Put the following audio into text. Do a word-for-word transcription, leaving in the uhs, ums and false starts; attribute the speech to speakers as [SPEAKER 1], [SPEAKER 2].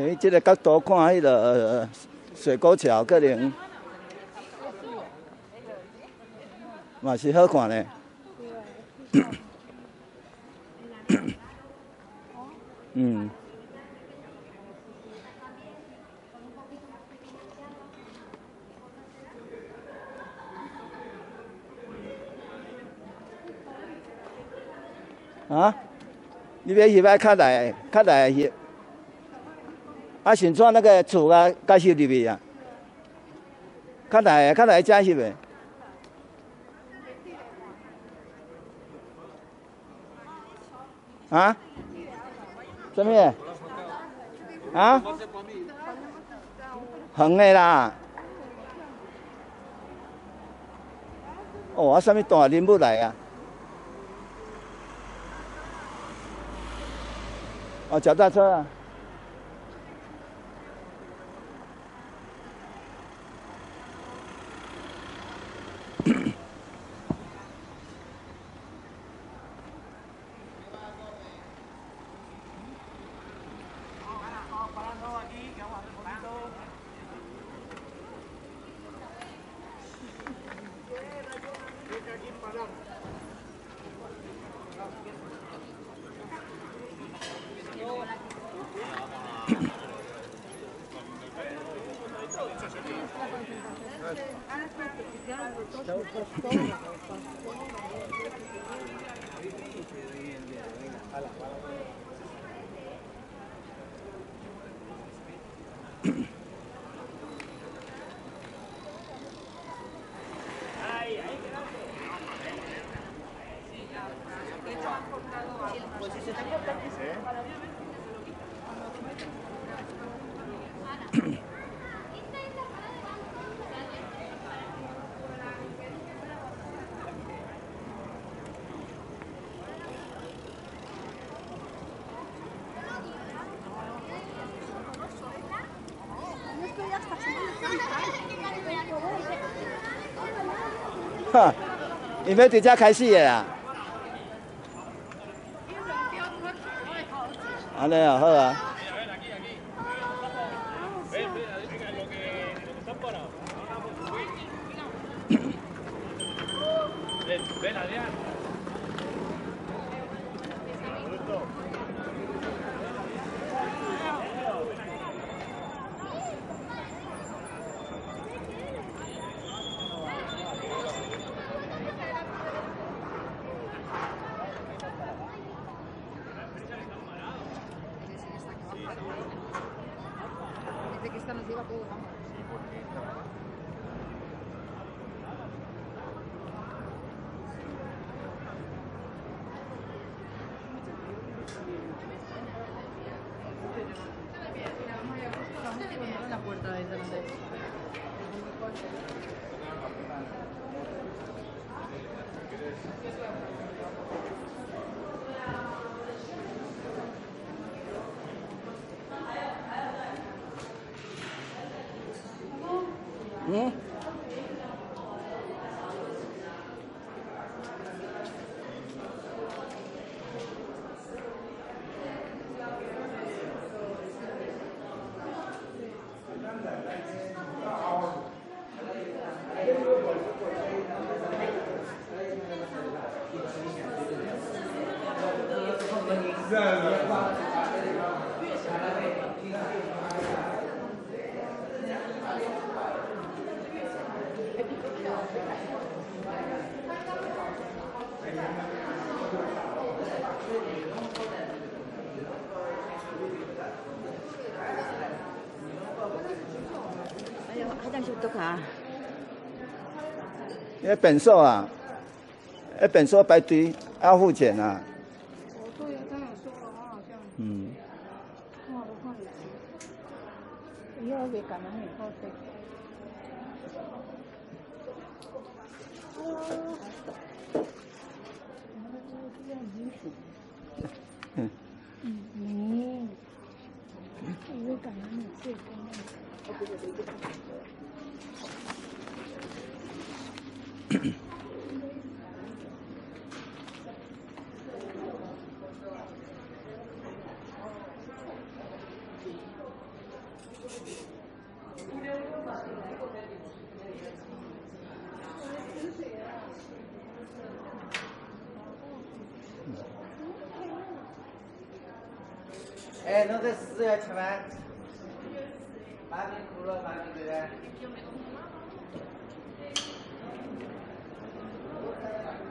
[SPEAKER 1] 诶，这个角度看，迄、那个、呃、水沟桥可能嘛是好看的。嗯。啊？你要翕爱较大个，较大个翕。啊，先带那个厝啊，甲翕入去啊。较大个，较大个才翕个。啊？什么？啊？远的啦。哦，啊，什么大人物来啊？哦，脚踏车啊。哈，你要直接开始的啦。安尼啊，好啊。嗯。那本寿啊，那本寿排队要付钱啊。
[SPEAKER 2] 哦，对呀，他有说了，他好像。
[SPEAKER 1] 嗯。
[SPEAKER 2] 看都看不起。以后别赶人以后对。嗯。嗯。我会赶人以后对。
[SPEAKER 1] 哎，那个屎要吃饭。把你哭了，把你这个。